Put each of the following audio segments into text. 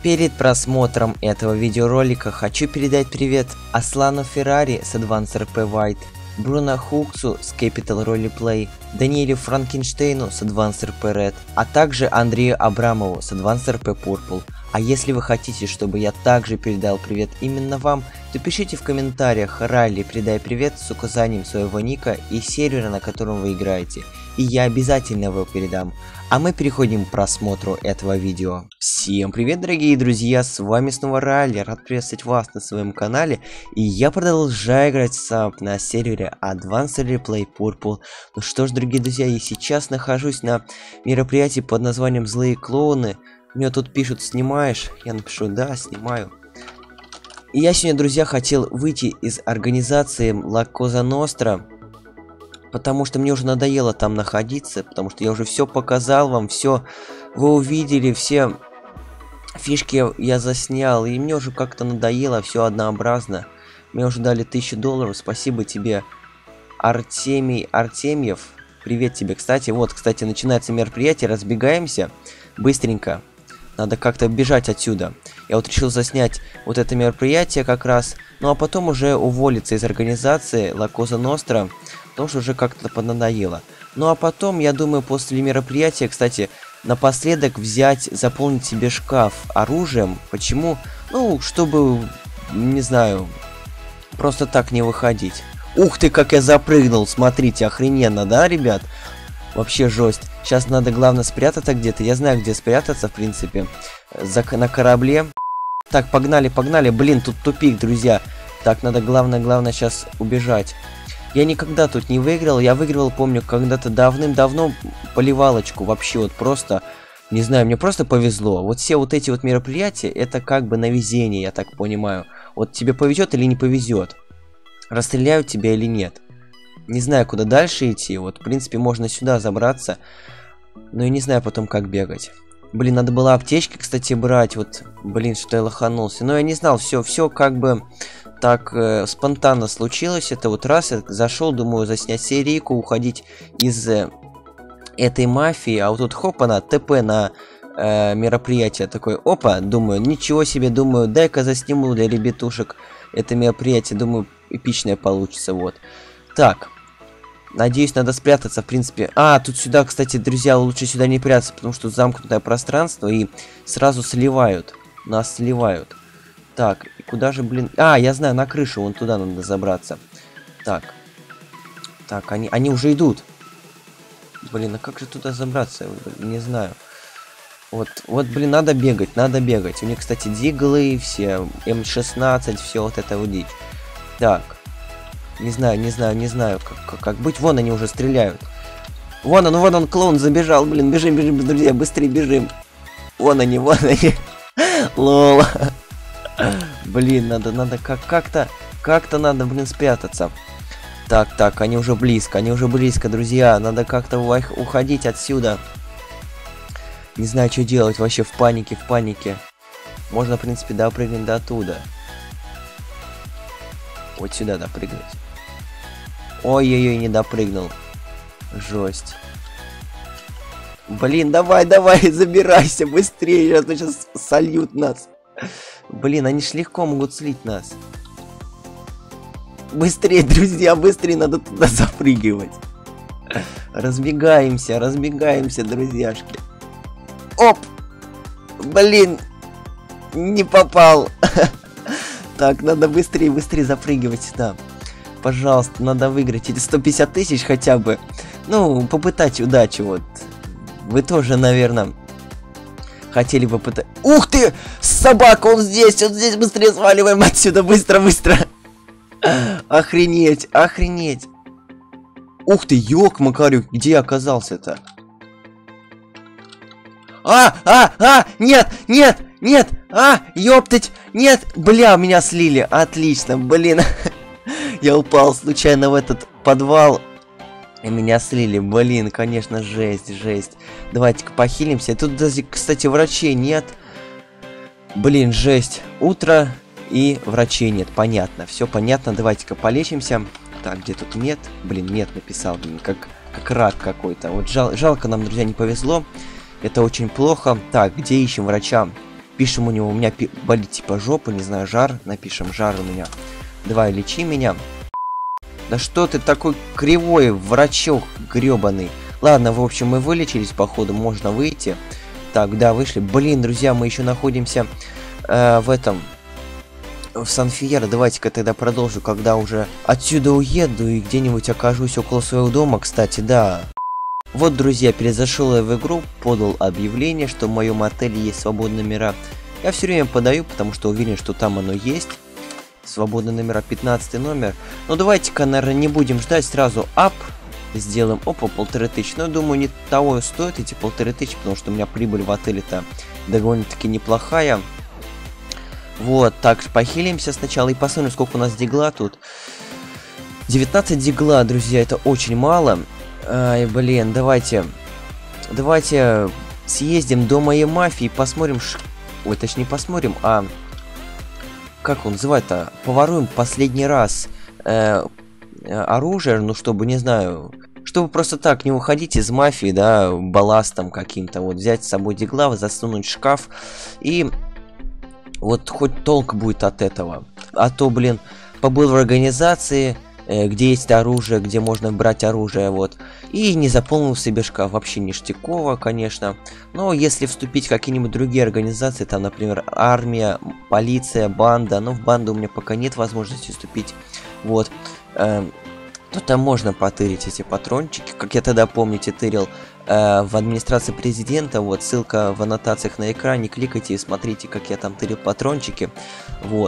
Перед просмотром этого видеоролика хочу передать привет Аслану Феррари с Advanced RP White, Бруно Хуксу с Capital Roleplay, Даниэлю Франкенштейну с Advanced RP Red, а также Андрею Абрамову с Advanced RP Purple. А если вы хотите, чтобы я также передал привет именно вам, то пишите в комментариях «Ралли, передай привет» с указанием своего ника и сервера, на котором вы играете, и я обязательно его передам. А мы переходим к просмотру этого видео. Всем привет, дорогие друзья, с вами снова Ралли, рад приветствовать вас на своем канале, и я продолжаю играть сам на сервере Advanced Replay Purple. Ну что ж, дорогие друзья, я сейчас нахожусь на мероприятии под названием «Злые клоуны». Мне тут пишут «Снимаешь?», я напишу «Да, снимаю». И я сегодня, друзья, хотел выйти из организации La Cosa Nostra, потому что мне уже надоело там находиться, потому что я уже все показал вам, все вы увидели, все фишки я заснял, и мне уже как-то надоело, все однообразно. Мне уже дали $1000, спасибо тебе, Артемьев, привет тебе. Кстати, начинается мероприятие, разбегаемся быстренько. Надо как-то бежать отсюда. Я вот решил заснять вот это мероприятие как раз. Ну а потом уже уволиться из организации La Cosa Nostra, потому что уже как-то поднадоело. Ну а потом, я думаю, после мероприятия, кстати, напоследок заполнить себе шкаф оружием. Почему? Ну, чтобы, не знаю, просто так не выходить. Ух ты, как я запрыгнул, смотрите, охрененно, да, ребят? Вообще жесть. Сейчас надо, главное, спрятаться где-то. Я знаю, где спрятаться, в принципе. На корабле. Так, погнали. Блин, тут тупик, друзья. Так, надо, главное, сейчас убежать. Я никогда тут не выиграл. Я выигрывал, помню, когда-то давным-давно поливалочку. Вообще, вот просто, не знаю, мне просто повезло. Вот все вот эти вот мероприятия, это как бы на везение, я так понимаю. Вот тебе повезет или не повезет. Расстреляют тебя или нет. Не знаю, куда дальше идти. Вот, в принципе, можно сюда забраться. Но я не знаю потом, как бегать. Блин, надо было аптечки, кстати, брать. Вот, блин, что я лоханулся. Но я не знал, все как бы так спонтанно случилось. Это вот раз я зашел, думаю, заснять серийку, уходить из этой мафии. А вот тут хопа-на, ТП на мероприятие. Такой, опа, думаю, ничего себе, думаю, дай-ка засниму для ребятушек это мероприятие. Думаю, эпичное получится, вот. Так. Надеюсь, надо спрятаться, в принципе. А, тут сюда, кстати, друзья, лучше сюда не прятаться, потому что замкнутое пространство и сразу сливают. Нас сливают. Так, и куда же, блин... А, я знаю, на крышу, вон туда надо забраться. Так. Так, они уже идут. Блин, а как же туда забраться? Не знаю. Вот, блин, надо бегать. У них, кстати, диглы, все, М16, все вот это вот дичь. Так. Не знаю, как быть. Вон они уже стреляют. Вон он, клоун забежал. Блин, бежим, друзья, быстрее бежим. Вон они. Лол. Блин, надо как-то надо, блин, спрятаться. Так, они уже близко, друзья. Надо как-то уходить отсюда. Не знаю, что делать, вообще в панике. Можно, в принципе, допрыгнуть до оттуда. Вот сюда допрыгнуть. Ой-ой-ой, не допрыгнул. Жесть. Блин, давай, забирайся быстрее, сейчас сольют нас. Блин, они ж легко могут слить нас. Быстрее, друзья, надо туда запрыгивать. Разбегаемся, друзьяшки. Оп! Блин, не попал. Так, надо быстрее запрыгивать сюда. Пожалуйста, надо выиграть эти 150 тысяч хотя бы. Ну, попытать удачу, вот. Вы тоже, наверное, хотели попытать... Ух ты! Собака, он здесь, быстрее сваливаем отсюда, быстро. Охренеть. Ух ты, ёк-макарюк, где я оказался-то? Нет! Ёптать! Нет! Бля, меня слили! Отлично, блин! Я упал случайно в этот подвал, и меня слили. Блин, конечно, жесть. Давайте-ка похилимся. Тут даже, кстати, врачей нет. Блин, жесть. Утро и врачей нет. Понятно, все понятно. Давайте-ка полечимся. Так, где тут нет? Блин, нет написал, блин, как рак какой-то. Вот жалко нам, друзья, не повезло. Это очень плохо. Так, где ищем врача? Пишем у него, у меня болит типа жопа, не знаю, жар. Напишем, жар у меня. Давай, лечи меня. Да что ты такой кривой, врачок гребаный. Ладно, в общем, мы вылечились, походу, можно выйти. Так, да, вышли. Блин, друзья, мы еще находимся в этом... В Сан-Фьеро. Давайте-ка тогда продолжу, когда уже отсюда уеду и где-нибудь окажусь около своего дома, кстати, да. Вот, друзья, перезашел я в игру, подал объявление, что в моем отеле есть свободные номера. Я все время подаю, потому что уверен, что там оно есть. Свободные номера, 15 номер. Но давайте-ка, наверное, не будем ждать, сразу ап. Сделаем, опа, 1500. Но думаю, не того стоит эти 1500, потому что у меня прибыль в отеле-то довольно-таки неплохая. Вот, так, похилимся сначала и посмотрим, сколько у нас дигла тут. 19 дигла, друзья, это очень мало. Ай, блин, давайте съездим до моей мафии, посмотрим, ой, точнее не посмотрим, а как он называет-то, поворуем последний раз оружие, ну, чтобы, не знаю, чтобы просто так не уходить из мафии, да, балластом каким-то, вот, взять с собой дигла, засунуть в шкаф, и вот хоть толк будет от этого, а то, блин, побыл в организации, где есть оружие, где можно брать оружие, вот. И не заполнил себе шкаф. Вообще ништяково, конечно. Но если вступить в какие-нибудь другие организации, там, например, армия, полиция, банда, но в банду у меня пока нет возможности вступить, вот, то там можно потырить эти патрончики. Как я тогда, помните, тырил в администрации президента, вот, ссылка в аннотациях на экране, кликайте и смотрите, как я там тырил патрончики, вот.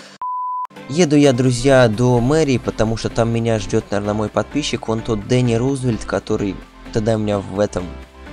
Еду я, друзья, до мэрии, потому что там меня ждет, наверное, мой подписчик, вон тот Дэнни Рузвельт, который тогда меня в этом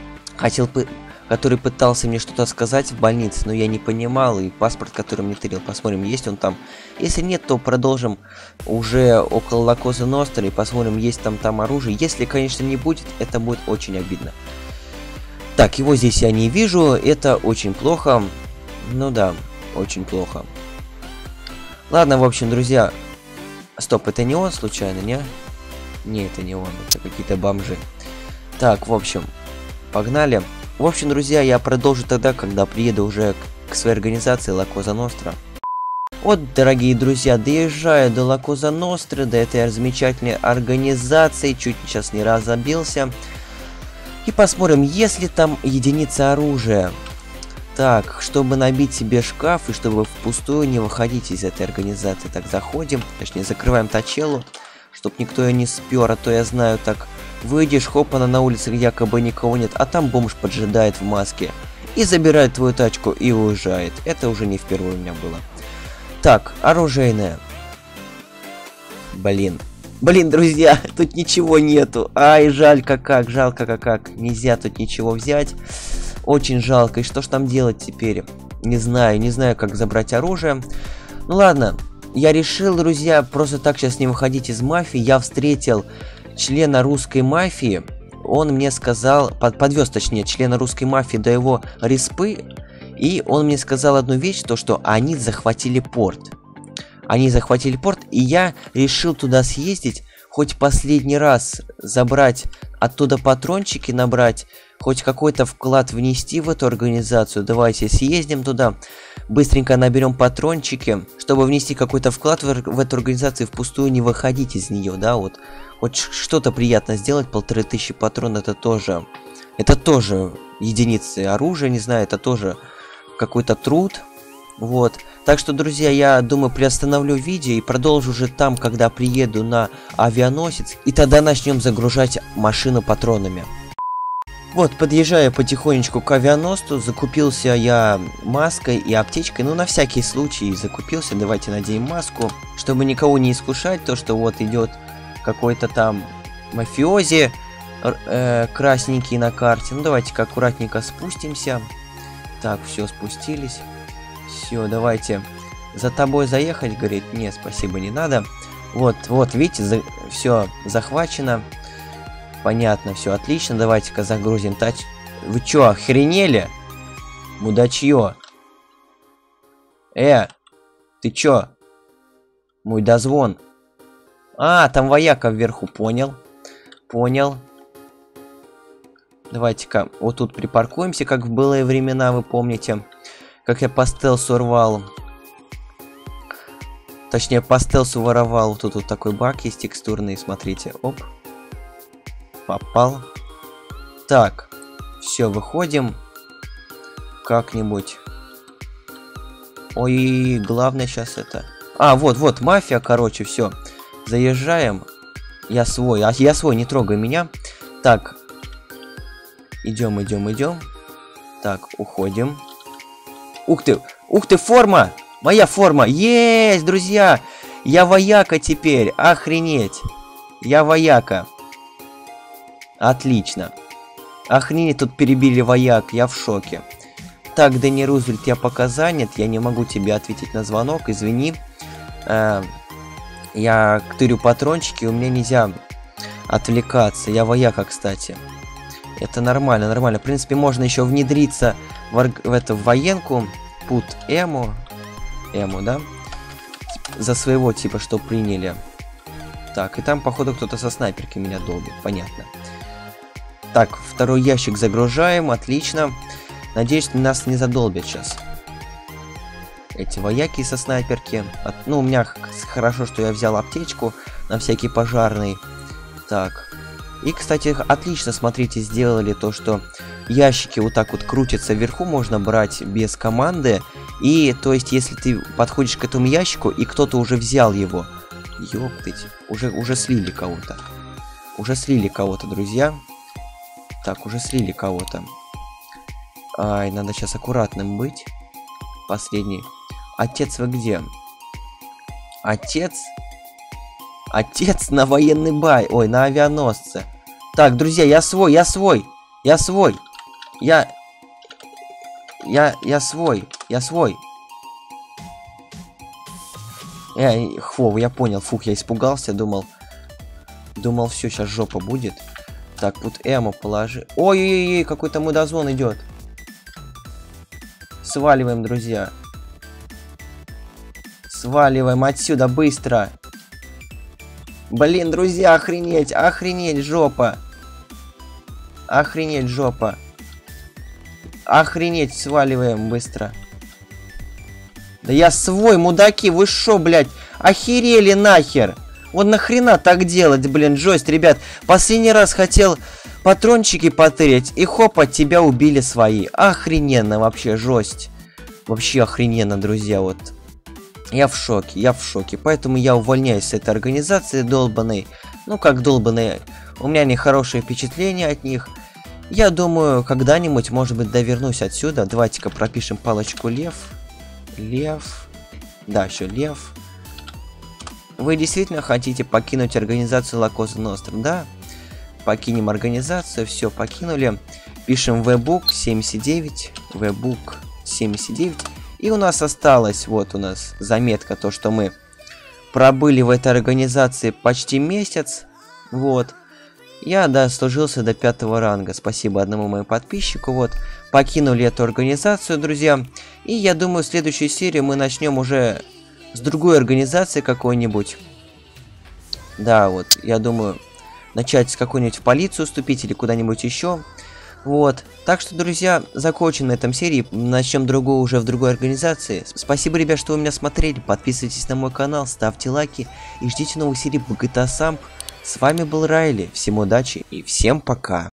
который пытался мне что-то сказать в больнице, но я не понимал, и паспорт, который мне тырил, посмотрим, есть он там. Если нет, то продолжим уже около Ла Коза Ностра и посмотрим, есть там оружие. Если, конечно, не будет, это будет очень обидно. Так, его здесь я не вижу, это очень плохо. Ну да, очень плохо. Ладно, в общем, друзья. Стоп, это не он случайно, не? Не, это не он, это какие-то бомжи. Так, в общем, погнали. В общем, друзья, я продолжу тогда, когда приеду уже к своей организации Ла Коза Ностра. Вот, дорогие друзья, доезжаю до Ла Коза Ностры, до этой замечательной организации, чуть сейчас не разобился. И посмотрим, есть ли там единица оружия. Так, чтобы набить себе шкаф и чтобы впустую не выходить из этой организации. Так, заходим, точнее закрываем тачелу, чтобы никто ее не спер, а то я знаю, так, выйдешь, хопана, на улице якобы никого нет, а там бомж поджидает в маске и забирает твою тачку и уезжает. Это уже не впервые у меня было. Так, оружейная. Блин, друзья, тут ничего нету. Ай, жалко как, нельзя тут ничего взять. Очень жалко. И что ж там делать теперь? Не знаю, как забрать оружие. Ну ладно, я решил, друзья, просто так сейчас не выходить из мафии. Я встретил члена русской мафии. Он мне сказал, подвез, точнее, члена русской мафии до его респы. И он мне сказал одну вещь, то что они захватили порт. И я решил туда съездить, хоть последний раз забрать оттуда патрончики, набрать, хоть какой-то вклад внести в эту организацию. Давайте съездим туда, быстренько наберем патрончики, чтобы внести какой-то вклад в эту организацию, впустую не выходить из нее, да, вот. Хоть что-то приятно сделать, 1500 патрон, это тоже единицы оружия, не знаю, это тоже какой-то труд, вот. Так что, друзья, я думаю, приостановлю видео и продолжу уже там, когда приеду на авианосец, и тогда начнем загружать машину патронами. Вот, подъезжаю потихонечку к авианосцу, закупился я маской и аптечкой, ну на всякий случай закупился, давайте наденем маску, чтобы никого не искушать, то что вот идет какой-то там мафиози красненький на карте. Ну давайте-ка аккуратненько спустимся. Так, все, спустились. Все, давайте. За тобой заехать, говорит, нет, спасибо, не надо. Вот, видите, все захвачено. Понятно, все отлично. Давайте-ка загрузим тач. Вы чё, охренели? Мудачье. Ты чё? Мой дозвон. А, там вояка вверху, понял. Давайте-ка вот тут припаркуемся, как в былые времена, вы помните. как я по стелсу рвал. Точнее, по стелсу воровал. Тут вот такой баг есть текстурный, смотрите. Оп. Попал. Так. Все, выходим. Как-нибудь. Ой, главное сейчас это... А, вот, мафия, короче, все. Заезжаем. Я свой, не трогай меня. Так. Идем. Так, уходим. Ух ты, форма! Моя форма! Есть, друзья! Я вояка теперь! Охренеть! Я вояка. Отлично. Охренеть, тут перебили вояк, я в шоке. Так, Дэнни Рузвельт, я пока занят, я не могу тебе ответить на звонок, извини. Я тырю патрончики, у меня нельзя отвлекаться. Я вояка, кстати. Это нормально. В принципе, можно еще внедриться в эту военку. Пут Эму, да? За своего типа, что приняли. Так, и там, походу, кто-то со снайперки меня долбит. Понятно. Так, второй ящик загружаем. Отлично. Надеюсь, нас не задолбят сейчас. Эти вояки со снайперки. Ну, у меня хорошо, что я взял аптечку на всякий пожарный. Так. И, кстати, отлично, смотрите, сделали то, что ящики вот так вот крутятся вверху, можно брать без команды. И, то есть, если ты подходишь к этому ящику, и кто-то уже взял его. Ёптыть. Уже слили кого-то. Друзья. Так, уже слили кого-то. Ай, надо сейчас аккуратным быть. Последний. Отец, вы где? Отец на военный бай. Ой, на авианосце. Так, друзья, я свой. Я свой. Я понял. Фух, я испугался, думал, все, сейчас жопа будет. Так, вот Эму положи. Ой-ой-ой, какой-то мудозвон идет. Сваливаем, друзья. Сваливаем отсюда быстро. Блин, друзья, охренеть, жопа. Охренеть, сваливаем быстро. Да я свой, мудаки, вы шо, блядь, охерели нахер? Вот нахрена так делать, блин, жесть, ребят. Последний раз хотел патрончики потырить, и хоп, от тебя убили свои. Охрененно вообще, жесть. Вообще охрененно, друзья, вот. Я в шоке, поэтому я увольняюсь с этой организации долбаной. Ну, как долбаной, у меня нехорошие впечатления от них. Я думаю, когда-нибудь, может быть, довернусь отсюда. Давайте-ка пропишем палочку Лев. Да, еще Лев. Вы действительно хотите покинуть организацию La Cosa Nostra, да? Покинем организацию, все, покинули. Пишем вебук 79. И у нас осталось, вот у нас заметка, то, что мы пробыли в этой организации почти месяц. Вот. Я дослужился до 5-го ранга. Спасибо одному моему подписчику. Вот. Покинули эту организацию, друзья. И я думаю, в следующей серии мы начнем уже с другой организации какой-нибудь. Да, вот. Я думаю, начать с какой-нибудь в полицию вступить или куда-нибудь еще. Вот. Так что, друзья, закончим на этом серии. Начнем другую уже в другой организации. Спасибо, ребят, что вы меня смотрели. Подписывайтесь на мой канал, ставьте лайки и ждите новых серий по GTA Samp. С вами был Райли. Всем удачи и всем пока.